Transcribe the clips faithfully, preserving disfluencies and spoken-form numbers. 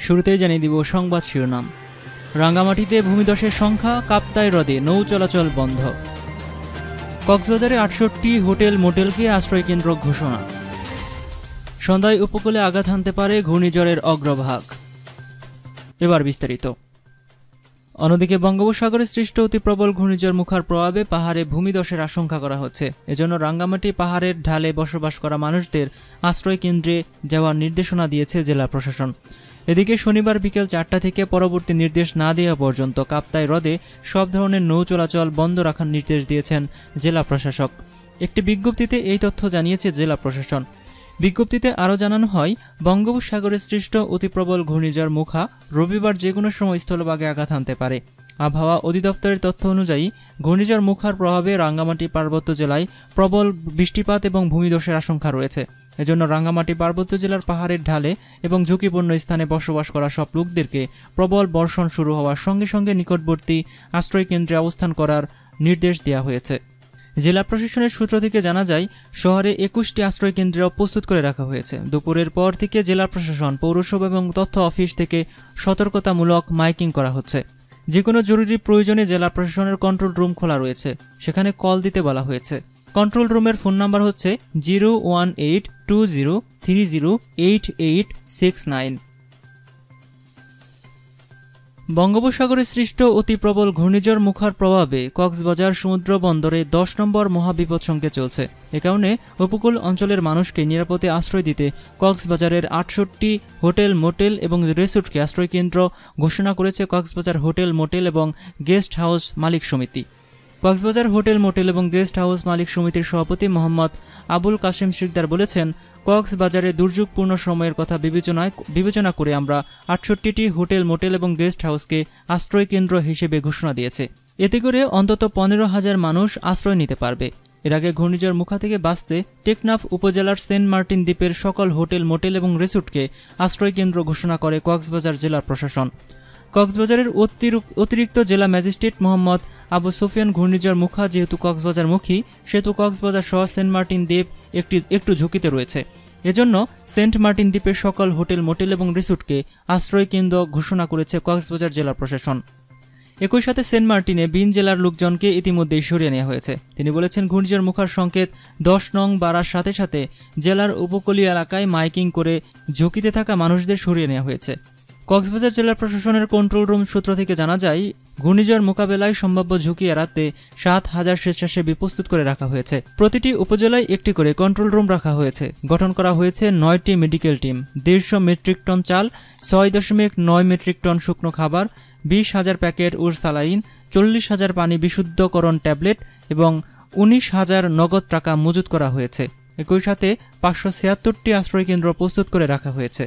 শুরুতেই জানিয়ে দিব সংবাদ শিরোনাম। রাঙ্গামাটিতে ভূমিধসের সংখ্যা, কাপ্তাই হ্রদে নৌ চলাচল বন্ধ। কক্সবাজারে আটষট্টি হোটেল মোটেলকে আশ্রয়কেন্দ্র ঘোষণা। সন্ধ্যায় উপকূলে আঘাত হানতে পারে ঘূর্ণিঝড়ের অগ্রভাগ। এবার বিস্তারিত। অন্যদিকে বঙ্গোপসাগরে সৃষ্ট অতি প্রবল ঘূর্ণিঝড় মুখার প্রভাবে পাহাড়ে ভূমিধসের আশঙ্কা করা হচ্ছে। এজন্য রাঙ্গামাটি পাহাড়ের ঢালে বসবাস করা মানুষদের আশ্রয় কেন্দ্রে যাওয়ার নির্দেশনা দিয়েছে জেলা প্রশাসন। এদিকে শনিবার বিকেল চারটা থেকে পরবর্তী নির্দেশ না দেওয়া পর্যন্ত কাপ্তাই হ্রদে সব ধরনের নৌ চলাচল বন্ধ রাখার নির্দেশ দিয়েছেন জেলা প্রশাসক। একটি বিজ্ঞপ্তিতে এই তথ্য জানিয়েছে জেলা প্রশাসন। বিজ্ঞপ্তিতে আরও জানানো হয়, বঙ্গোপসাগরে সৃষ্ট অতি প্রবল ঘূর্ণিঝড় মুখা রবিবার যে কোনো সময় স্থলভাগে আঘাত হানতে পারে। আবহাওয়া অধিদপ্তরের তথ্য অনুযায়ী ঘূর্ণিঝড় মুখার প্রভাবে রাঙ্গামাটি পার্বত্য জেলায় প্রবল বৃষ্টিপাত এবং ভূমিধসের আশঙ্কা রয়েছে। এজন্য রাঙ্গামাটি পার্বত্য জেলার পাহাড়ের ঢালে এবং ঝুঁকিপূর্ণ স্থানে বসবাস করা সব লোকদেরকে প্রবল বর্ষণ শুরু হওয়ার সঙ্গে সঙ্গে নিকটবর্তী আশ্রয়কেন্দ্রে অবস্থান করার নির্দেশ দেওয়া হয়েছে। জেলা প্রশাসনের সূত্র থেকে জানা যায়, শহরে একুশটি আশ্রয় কেন্দ্র প্রস্তুত করে রাখা হয়েছে। দুপুরের পর থেকে জেলা প্রশাসন, পৌরসভা এবং তথ্য অফিস থেকে সতর্কতামূলক মাইকিং করা হচ্ছে। যে কোনো জরুরি প্রয়োজনে জেলা প্রশাসনের কন্ট্রোল রুম খোলা রয়েছে, সেখানে কল দিতে বলা হয়েছে। কন্ট্রোল রুমের ফোন নাম্বার হচ্ছে zero one eight two zero three zero eight eight six nine. বঙ্গোপসাগরে সৃষ্ট অতি প্রবল ঘূর্ণিঝড় মুখার প্রভাবে কক্সবাজার সমুদ্র বন্দরে দশ নম্বর মহাবিপদ সংকেত চলছে। এ কারণে উপকূল অঞ্চলের মানুষকে নিরাপদে আশ্রয় দিতে কক্সবাজারের আটষট্টি হোটেল মোটেল এবং রিসোর্টকে আশ্রয়কেন্দ্র ঘোষণা করেছে কক্সবাজার হোটেল মোটেল এবং গেস্ট হাউস মালিক সমিতি। কক্সবাজার হোটেল মোটেল এবং গেস্ট হাউস মালিক সমিতির সভাপতি মোহাম্মদ আবুল কাশেম শিকদার বলেছেন, কক্সবাজারে দুর্যোগপূর্ণ সময়ের কথা বিবেচনায় বিবেচনা করে আমরা আটষট্টিটি হোটেল মোটেল এবং গেস্ট হাউসকে আশ্রয় কেন্দ্র হিসেবে ঘোষণা দিয়েছে। এতে করে অন্তত পনেরো হাজার মানুষ আশ্রয় নিতে পারবে। এর আগে ঘূর্ণিঝড় মুখা থেকে বাঁচতে টেকনাফ উপজেলার সেন্ট মার্টিন দ্বীপের সকল হোটেল মোটেল এবং রিসোর্টকে আশ্রয় কেন্দ্র ঘোষণা করে কক্সবাজার জেলা প্রশাসন। কক্সবাজারের অতিরিক্ত জেলা ম্যাজিস্ট্রেট মোহাম্মদ আবু সুফিয়ান ঘূর্ণিঝড় মুখা যেহেতু কক্সবাজারমুখী, সেহেতু কক্সবাজার সহ সেন্ট মার্টিন দ্বীপ একটি একটু ঝুঁকিতে রয়েছে। এজন্য সেন্ট মার্টিন দ্বীপের সকল হোটেল মোটেল এবং রিসোর্টকে আশ্রয় কেন্দ্র ঘোষণা করেছে কক্সবাজার জেলা প্রশাসন। একই সাথে সেন্ট মার্টিনে বিন জেলার লোকজনকে ইতিমধ্যেই সরিয়ে নেওয়া হয়েছে। তিনি বলেছেন, ঘূর্ণিঝড় মুখার সংকেত দশ নং বাড়ার সাথে সাথে জেলার উপকূলীয় এলাকায় মাইকিং করে ঝুঁকিতে থাকা মানুষদের সরিয়ে নেওয়া হয়েছে। কক্সবাজার জেলা প্রশাসনের কন্ট্রোল রুম সূত্র থেকে জানা যায়, ঘূর্ণিঝড় মোকাবেলায় সম্ভাব্য ঝুঁকি এড়াতে সাত হাজার স্বেচ্ছাসেবী প্রস্তুত করে রাখা হয়েছে। প্রতিটি উপজেলায় একটি করে কন্ট্রোল রুম রাখা হয়েছে। গঠন করা হয়েছে নয়টি মেডিকেল টিম, দেড়শো মেট্রিক টন চাল, ছয় দশমিক নয় মেট্রিক টন শুকনো খাবার, বিশ হাজার প্যাকেট উর সালাইন, চল্লিশ হাজার পানি বিশুদ্ধকরণ ট্যাবলেট এবং উনিশ হাজার নগদ টাকা মজুত করা হয়েছে। একই সাথে পাঁচশো ছিয়াত্তরটি আশ্রয়কেন্দ্র প্রস্তুত করে রাখা হয়েছে।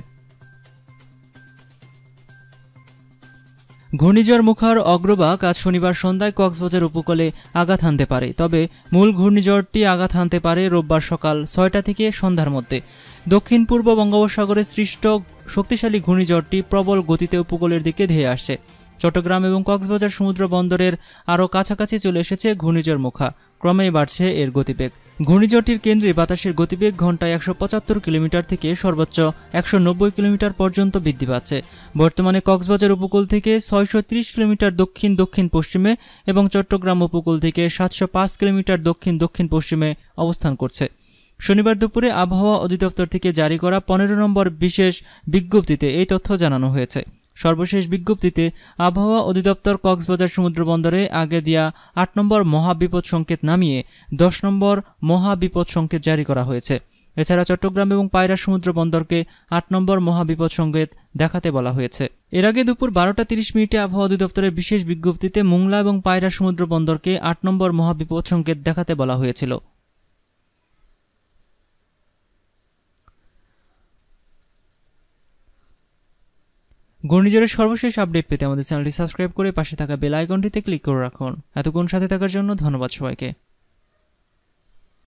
ঘূর্ণিঝড় মুখার অগ্রভাগ আজ শনিবার সন্ধ্যায় কক্সবাজার উপকূলে আঘাত হানতে পারে। তবে মূল ঘূর্ণিঝড়টি আঘাত হানতে পারে রোববার সকাল ছয়টা থেকে সন্ধ্যার মধ্যে। দক্ষিণ পূর্ব বঙ্গোপসাগরে সৃষ্ট শক্তিশালী ঘূর্ণিঝড়টি প্রবল গতিতে উপকূলের দিকে ধেয়ে আসছে। চট্টগ্রাম এবং কক্সবাজার সমুদ্র বন্দরের আরও কাছাকাছি চলে এসেছে ঘূর্ণিঝড় মুখা। ক্রমেই বাড়ছে এর গতিবেগ। ঘূর্ণিঝড়টির কেন্দ্রে বাতাসের গতিবেগ ঘন্টায় একশো পঁচাত্তর কিলোমিটার থেকে সর্বোচ্চ একশো নব্বই কিলোমিটার পর্যন্ত বৃদ্ধি পাচ্ছে। বর্তমানে কক্সবাজার উপকূল থেকে ছয়শো ত্রিশ কিলোমিটার দক্ষিণ দক্ষিণ পশ্চিমে এবং চট্টগ্রাম উপকূল থেকে সাতশো পাঁচ কিলোমিটার দক্ষিণ দক্ষিণ পশ্চিমে অবস্থান করছে। শনিবার দুপুরে আবহাওয়া অধিদপ্তর থেকে জারি করা পনেরো নম্বর বিশেষ বিজ্ঞপ্তিতে এই তথ্য জানানো হয়েছে। সর্বশেষ বিজ্ঞপ্তিতে আবহাওয়া অধিদপ্তর কক্সবাজার সমুদ্র বন্দরে আগে দেয়া আট নম্বর মহাবিপদ সংকেত নামিয়ে দশ নম্বর মহাবিপদ সংকেত জারি করা হয়েছে। এছাড়া চট্টগ্রাম এবং পায়রা সমুদ্র বন্দরকে আট নম্বর মহাবিপদ সংকেত দেখাতে বলা হয়েছে। এর আগে দুপুর বারোটা তিরিশ মিনিটে আবহাওয়া অধিদপ্তরের বিশেষ বিজ্ঞপ্তিতে মোংলা এবং পায়রা সমুদ্র বন্দরকে আট নম্বর মহাবিপদ সংকেত দেখাতে বলা হয়েছিল। ঘূর্ণিঝড়ের সর্বশেষ আপডেট পেতে আমাদের চ্যানেলটি সাবস্ক্রাইব করে পাশে থাকা বেল আইকনটিতে ক্লিক করে রাখুন। এতক্ষণ সাথে থাকার জন্য ধন্যবাদ সবাইকে।